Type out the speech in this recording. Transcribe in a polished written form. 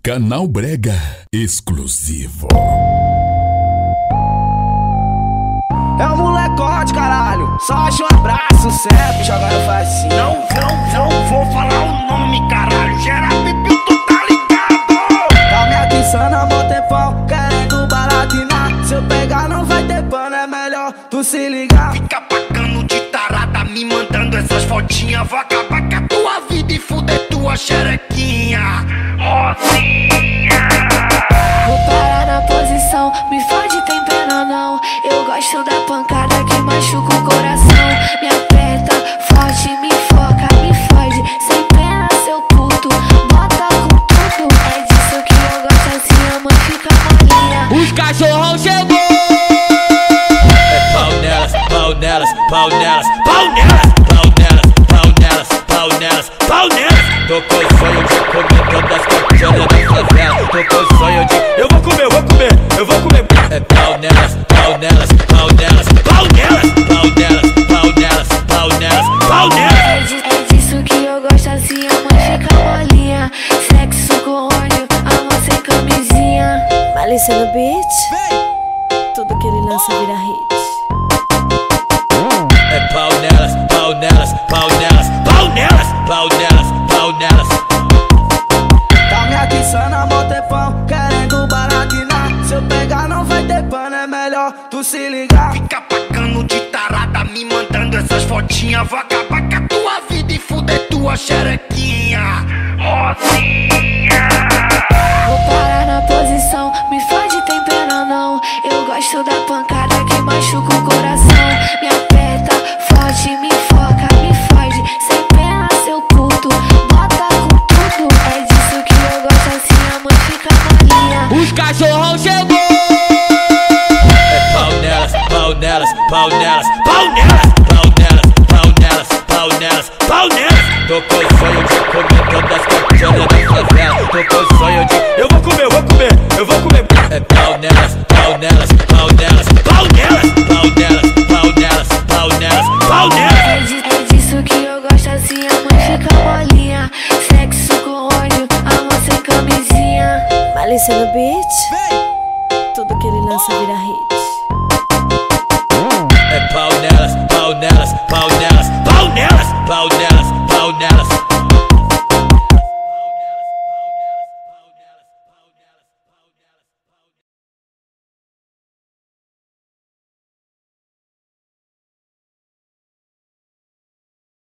Canal Brega Exclusivo. É o Molecotxi, caralho. Só acha um abraço sempre, jogando faz assim. Não vou falar o nome, caralho. Gera pipi, tu tá ligado? Tá me atiçando há bom tempão, querendo baratinar. Se eu pegar não vai ter pano, é melhor tu se ligar. Fica pagando de tarada, me mandando essas fotinhas. Vou acabar com a tua vida e fuder tua xerequinha Rosinha. Vou parar na posição, me fode, tem pena não. Eu gosto da pancada que machuca o coração. Me aperta forte, me foca, me fode. Sem pena, seu puto, bota com tudo. É disso que eu gosto, assim a mãe fica molinha. Os cachorrão chegou. É pau nelas, pau nelas, pau nelas, pau nelas, pau nelas, pau nelas, pau nelas, pau nelas. Tô com o sonho de comer todas as coxinhas da favela. Tô com o sonho de eu vou comer. É pau nelas, pau nelas, pau nelas, pau nelas, pau nelas, pau nelas, pau nelas, pau nelas. É disso que eu gosto, assim a mãe fica molinha. Sexo com ódio, amor sem camisinha. Malicia no beat, tudo que ele lança vira hit. É pau nelas, pau nelas, pau nelas, pau nelas, pau nelas, pau nelas. Tá me atiçando há bom tempão, querendo baratinar. Se eu pegar não vai ter pano, é melhor tu se ligar. Fica pagando de tarada, me mandando essas fotinhas. Vou acabar com a tua vida e fuder tua xerequinha Rosinha. Vou parar na posição, me fode, tem pena não. Eu gosto da pancada que machuca o coração. Me aperta forte, me foca, me fode. Sem pena, seu puto, bota com tudo. É disso que eu gosto, assim a mãe fica molinha. Os cachorrão chegou. É pau nelas, pau nelas, pau nelas, pau nelas, pau nelas, pau nelas, pau nelas, pau nelas. Tô com o sonho de comer todas as coxinhas da favela. Tô com o sonho de eu vou comer. É pau nelas, pau nelas,